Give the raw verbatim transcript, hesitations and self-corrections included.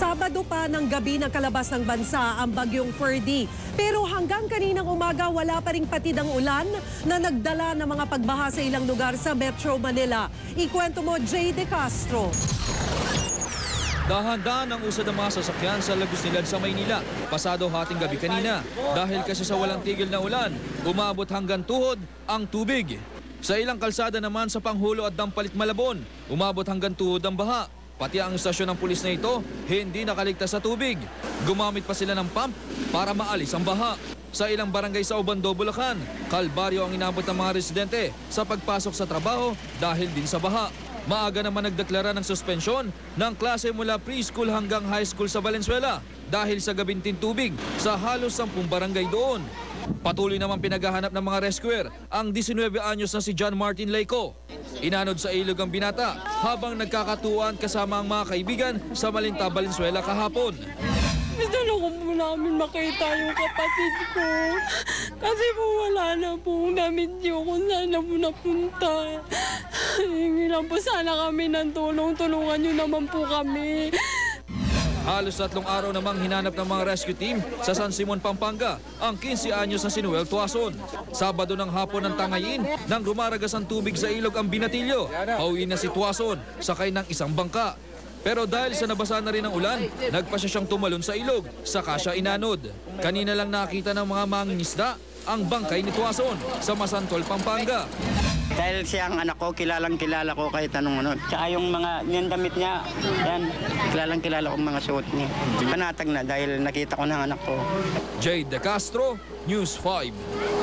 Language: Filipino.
Sabado pa ng gabi ng kalabas ng bansa ang bagyong Ferdy. Pero hanggang kaninang umaga wala pa ring patid ang ulan na nagdala ng mga pagbaha sa ilang lugar sa Metro Manila. Ikwento mo, Jay De Castro. Dahan-dahan ang usad ng mga sasakyan sa Lagos Nilad sa Maynila pasado hating gabi kanina. Dahil kasi sa walang tigil na ulan, umabot hanggang tuhod ang tubig. Sa ilang kalsada naman sa Panghulo at Dampalit Malabon, umabot hanggang tuhod ang baha. Pati ang istasyon ng pulis na ito, hindi nakaligtas sa tubig. Gumamit pa sila ng pump para maalis ang baha. Sa ilang barangay sa Obando, Bulacan, kalbaryo ang inabot ng mga residente sa pagpasok sa trabaho dahil din sa baha. Maaga naman nagdeklara ng suspensyon ng klase mula preschool hanggang high school sa Valenzuela dahil sa gabinting tubig sa halos sampung barangay doon. Patuloy naman pinaghahanap ng mga rescuer ang diecinueve anyos na si John Martin Laico. Inanod sa ilog ang binata habang nagkakatuan kasama ang mga kaibigan sa Malinta, Valenzuela kahapon. Gusto na ko po namin makita yung kapatid ko. Kasi po wala na po damit niyo kung saan na po napunta. Hingi lang po sana kami ng tulong. Tulungan niyo naman po kami. Halos tatlong araw namang hinanap ng mga rescue team sa San Simon, Pampanga ang quince anyos na si Noel Tuason. Sabado ng hapon ng tangayin nang rumaragas ang tubig sa ilog ang Binatilyo. Pauwi na si Tuason sakay ng isang bangka. Pero dahil sa nabasa na rin ang ulan, nagpasya siyang tumalon sa ilog, saka siya inanod. Kanina lang nakita ng mga mangingisda ang bangkay ni Tuason sa Masantol, Pampanga. Dahil siya ang anak ko, kilalang kilala ko kahit anong ano. Tsaka yung mga yung damit niya, yan, kilalang kilala ko mga suot niya. Panatag na dahil nakita ko ng anak ko. Jay De Castro, News five.